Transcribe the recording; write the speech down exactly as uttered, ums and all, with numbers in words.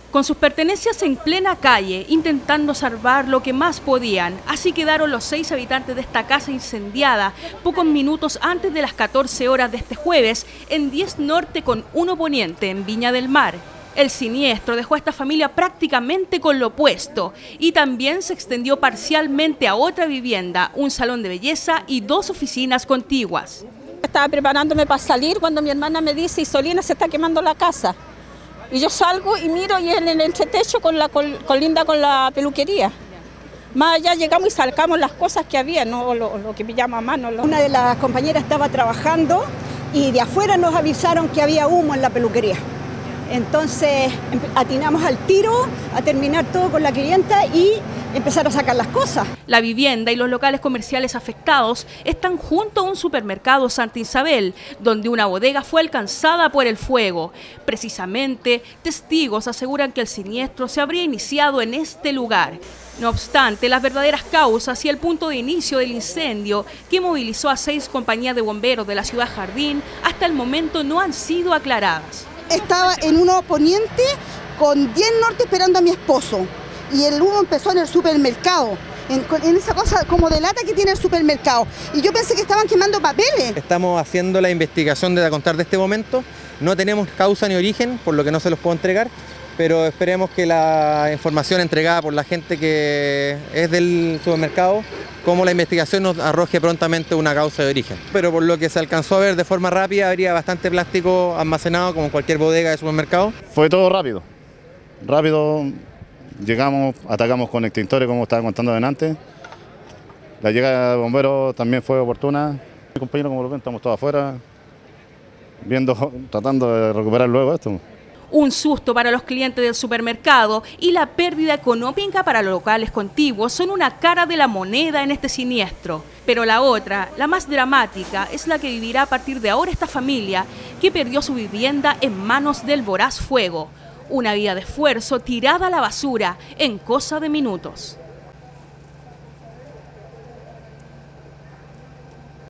Con sus pertenencias en plena calle, intentando salvar lo que más podían. Así quedaron los seis habitantes de esta casa incendiada, pocos minutos antes de las catorce horas de este jueves, en diez Norte con uno Poniente, en Viña del Mar. El siniestro dejó a esta familia prácticamente con lo opuesto y también se extendió parcialmente a otra vivienda, un salón de belleza y dos oficinas contiguas. Estaba preparándome para salir cuando mi hermana me dice: Isolina, se está quemando la casa. Y yo salgo y miro y en el entretecho con la col, colinda con la peluquería. Más allá llegamos y sacamos las cosas que había, no lo, lo que pillamos a mano. Lo... Una de las compañeras estaba trabajando y de afuera nos avisaron que había humo en la peluquería. Entonces atinamos al tiro a terminar todo con la clienta y empezar a sacar las cosas. La vivienda y los locales comerciales afectados están junto a un supermercado Santa Isabel, donde una bodega fue alcanzada por el fuego. Precisamente, testigos aseguran que el siniestro se habría iniciado en este lugar. No obstante, las verdaderas causas y el punto de inicio del incendio, que movilizó a seis compañías de bomberos de la ciudad Jardín, hasta el momento no han sido aclaradas. Estaba en uno Poniente con diez Norte esperando a mi esposo y el humo empezó en el supermercado, en, en esa cosa como de lata que tiene el supermercado, y yo pensé que estaban quemando papeles. Estamos haciendo la investigación de contar de este momento, no tenemos causa ni origen, por lo que no se los puedo entregar, pero esperemos que la información entregada por la gente que es del supermercado, como la investigación nos arroje prontamente una causa de origen. Pero por lo que se alcanzó a ver de forma rápida, habría bastante plástico almacenado como en cualquier bodega de supermercado. Fue todo rápido, rápido, llegamos, atacamos con extintores como estaba contando delante. La llegada de bomberos también fue oportuna. Mi compañero, como lo ven, estamos todos afuera, viendo, tratando de recuperar luego esto. Un susto para los clientes del supermercado y la pérdida económica para los locales contiguos son una cara de la moneda en este siniestro. Pero la otra, la más dramática, es la que vivirá a partir de ahora esta familia que perdió su vivienda en manos del voraz fuego. Una vida de esfuerzo tirada a la basura en cosa de minutos.